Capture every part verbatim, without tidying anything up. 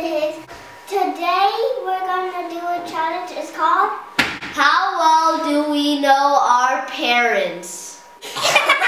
Higgs. Today we're gonna do a challenge. It's called How Well Do We Know Our Parents? So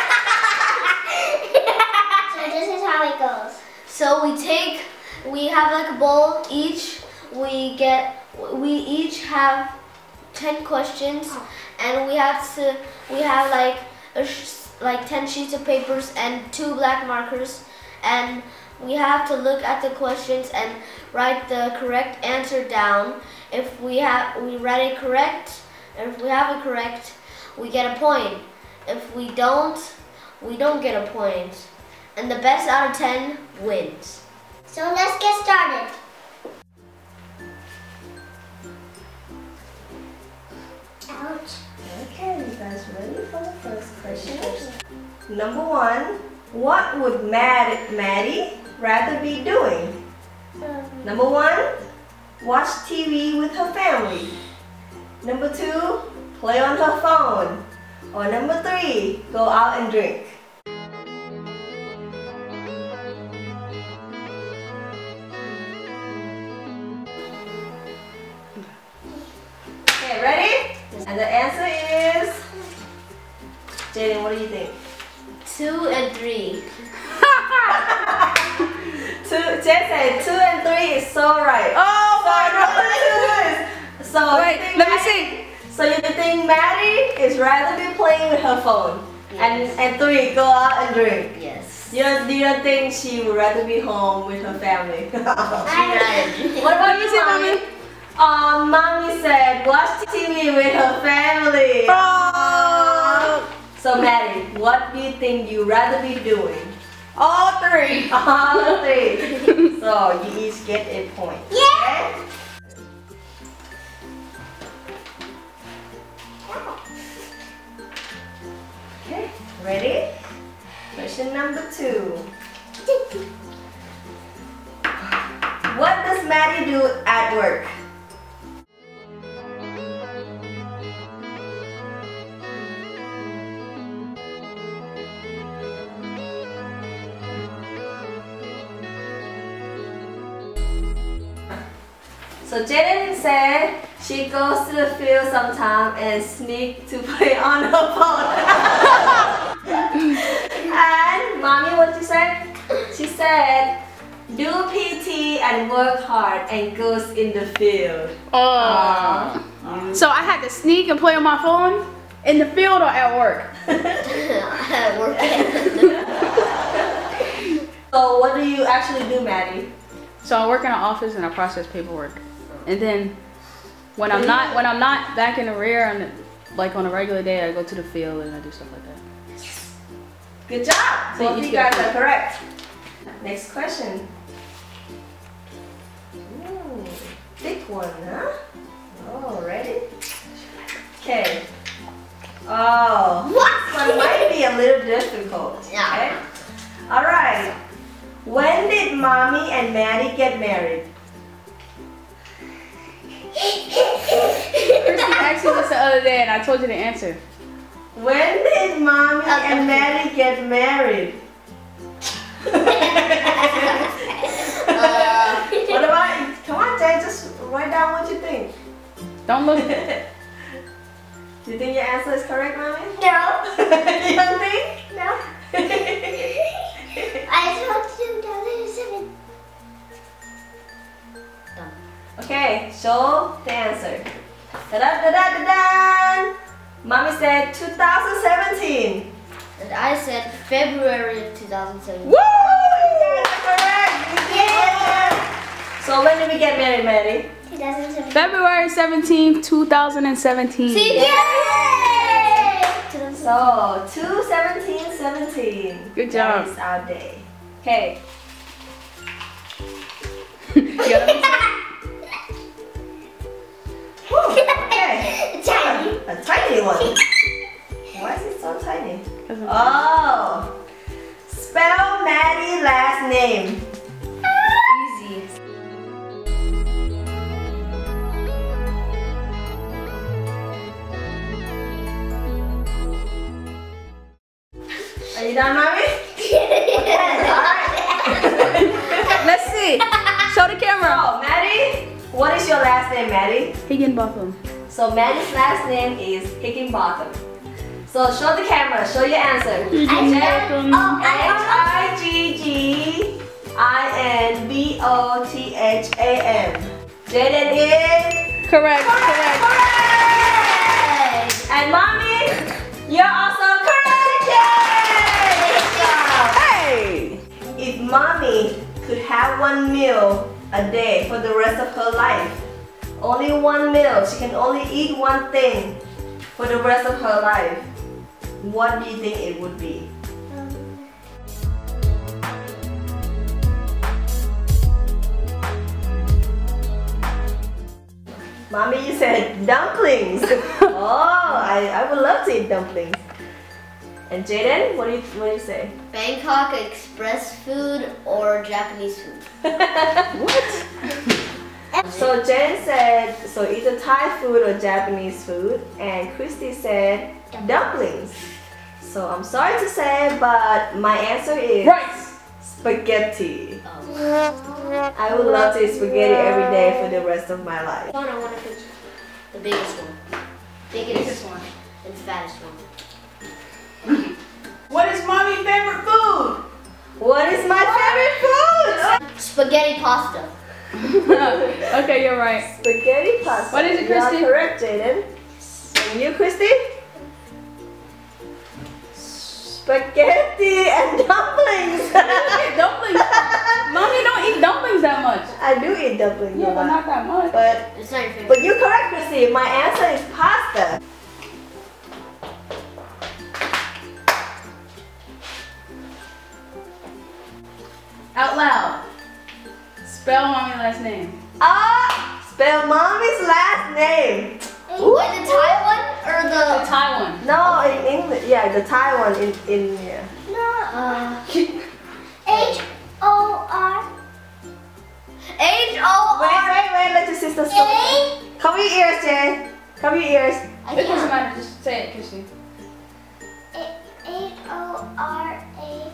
this is how it goes. So we take, we have like a bowl each. We get, we each have ten questions, and we have to, we have like a sh like ten sheets of papers and two black markers, and we have to look at the questions and write the correct answer down. If we have, we write it correct, and if we have it correct, we get a point. If we don't, we don't get a point. And the best out of ten wins. So let's get started. Ouch. Okay, you guys ready for the first question? Number one, what would Mad Maddie rather be doing? Um, Number one, watch T V with her family. Number two, play on her phone. Or number three, go out and drink. Okay, ready? And the answer is, Jayden, what do you think? Two and three. Two, Jay said two and three is so right. Oh my God! So Wait, you think let me Maddie, see. So you think Maddie is rather be playing with her phone, Yes. and and three go out and drink. Yes. You don't you don't think she would rather be home with her family? She rather. What about Let me you, see, mommy? mommy. Um, mommy said watch T V with her family. Oh. So Maddie, what do you think you rather be doing? All three. All three. So you each get a point. Yeah. Okay, ready? Question number two. What does Maddie do at work? So Jayden said she goes to the field sometime and sneak to play on her phone. And mommy, what she said? She said, do P T and work hard and goes in the field. Oh. Uh, So I had to sneak and play on my phone in the field or at work? At work. So what do you actually do, Maddie? So I work in an office and I process paperwork. And then when I'm not when I'm not back in the rear and like on a regular day, I go to the field and I do stuff like that. Good job! So Both you of you get guys a are correct. Next question. Ooh, big one, huh? Oh, ready? Okay. Oh, this one might be a little difficult. Yeah. Okay? Alright. When did Mommy and Maddie get married? Christy asked you this the other day and I told you the answer. When did Mommy Okay. and Maddie get married? Uh, What about you? Come on, Jay, just write down what you think. Don't look. Do you think your answer is correct, Mommy? No. You don't think? No. I told you two thousand seven. Okay, show the answer. Da da da da da da. Mommy said two thousand seventeen. and I said February of two thousand seventeen. Woo! You guys are correct. Yeah. So when did we get married, Maddie? two thousand seven. February seventeenth, two thousand seventeen. See? Yay! So two seventeen seventeen. Good job. That is our day. Okay. You gotta Whew, okay. Tiny. A tiny one. Why is it so tiny? Oh. Spell Maddie's last name. Easy. Are you done, Mommy? Okay, alright. Let's see. Show the camera. So, What is your last name, Maddie? Higginbotham. So Maddie's last name is Higginbotham. So show the camera, show your answer. Higginbotham. Oh, H I G G I N B O T H A M. Jayden is Correct. correct. Hey. And mommy, you're also correct. Yay! Good job. Hey. If mommy could have one meal a day for the rest of her life, only one meal, she can only eat one thing for the rest of her life, what do you think it would be? Mommy, you said dumplings. Oh, I, I would love to eat dumplings. And Jayden, what do you what do you say? Bangkok Express food or Japanese food? What? So Jen said, so either Thai food or Japanese food, and Christy said dumplings. So I'm sorry to say, but my answer is Rice. spaghetti. Oh. I would love to eat spaghetti every day for the rest of my life. One, I want to pick the biggest one. Biggest, Biggest one. and fattest one. What is mommy's favorite food? What is my favorite food? Spaghetti pasta. Okay, you're right. Spaghetti pasta. What is it, You are Christy? correct, Jayden. And you, Christy? Spaghetti and dumplings. Dumplings. Mommy don't eat dumplings that much. I do eat dumplings Yeah, a but lot. not that much. But It's not your favorite. But you're correct, Christy. My answer is pasta. Out loud. Spell mommy last name. Ah, spell mommy's last name. Wait, the Thai one or The the? Thai one. No, in English. Yeah, the Thai one in in yeah. No. Uh, H O R H O Wait, R. wait, wait. Let your sister speak. A. Cover your ears, Jen. Cover your ears. I It doesn't can't. matter. Just say it, Christy. H O R A.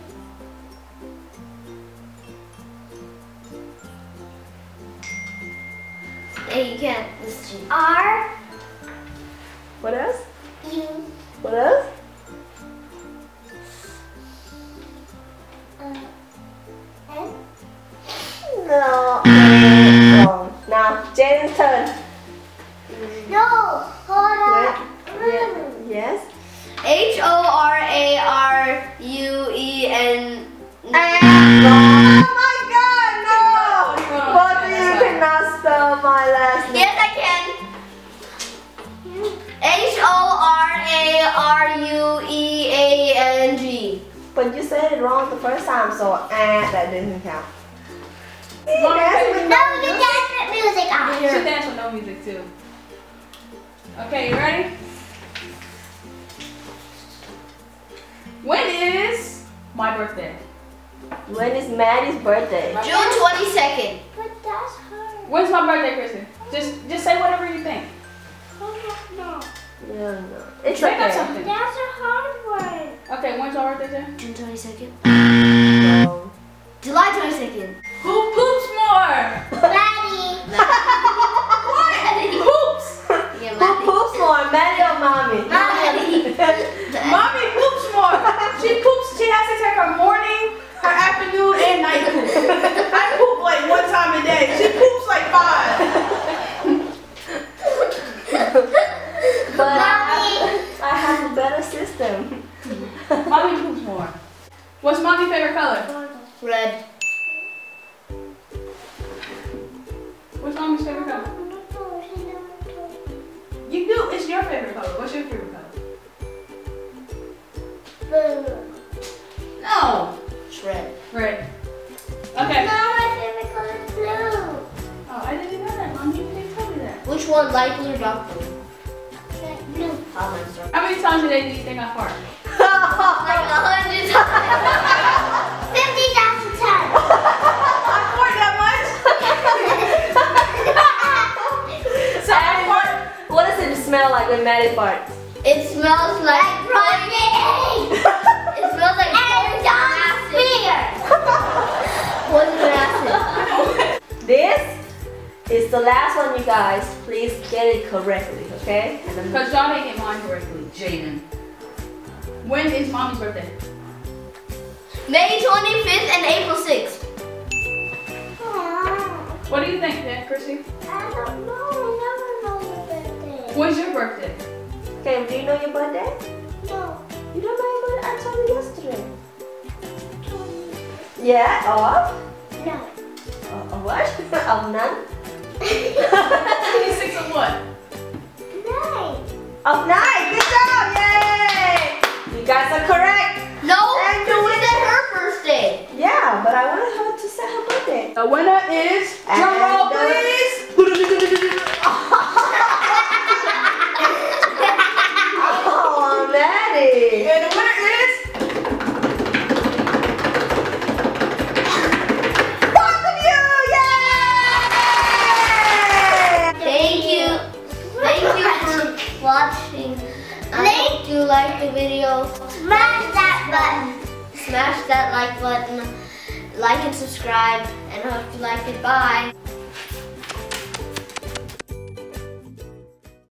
Hey, you can't. This is cheating. R What else? U What else? uh, N. No. Wrong. Now, Jaden's turn. No. Hold Wait. on. Yeah. Yes. H O R A R U E N. Oh my God! No. Wrong. Both of you cannot spell my last name. Yes, I can. H O R A R U E A N G. But you said it wrong the first time, so eh, that didn't count. See, Mom, that's okay. with No, no you music. dance with music on. You should dance with no music too. Okay, you ready? When is my birthday? When is Maddie's birthday? June twenty-second. But that's hard. When's my birthday, Kristen? Just just say whatever you think. No. Yeah, no. It's Make up okay. something. That's a hard one. Okay, when's my birthday, Jen? June twenty-second. No. July twenty-second. Who poops more? Maddie. Poops! Yeah, Who Maddie. poops more, Maddie or mommy? Maddie. Mommy poops more. She poops. She has to take her morning, her afternoon, and night poop. I poop like one time a day. She poops like five. But I Mommy. have, I have a better system. Mommy poops more. What's mommy's favorite color? Red. What's mommy's favorite color? You do. It's your favorite color. What's your favorite color? Blue. No. It's red. Red. Okay. No, my favorite color is blue. Oh, I didn't know that, Mommy. You didn't tell me that. Which one? Light blue or dark blue? Blue. Oh, mine's dark. How many times a day do you think I fart? Like a hundred times. Fifty thousand times. I fart that much. So I fart. What does it smell like when Maddie farts? It smells like Running. It smells like And John Spear. poison acid. This It's the last one, you guys. Please get it correctly, okay? And then Because y'all didn't get mine correctly, Jayden. When is mommy's birthday? May twenty-fifth and April sixth. What do you think, Aunt Chrissy? I don't know. I never know your birthday. When's your birthday? okay, do you know your birthday? No. You don't know your birthday? I told you yesterday. Yeah, of? No. Of what? Of none? twenty-six of what? Nine. Of nine. Good job! Yay! You guys are correct. No, And it was her birthday. Yeah, but I wanted her to say her birthday. The winner is, drum roll And the- please. Oh, Maddie. And the winner is, Both of you! Yay! Thank you. Thank you for watching. I hope you liked the video. Smash that button. Smash that like button, like and subscribe, and I hope you liked it. Bye.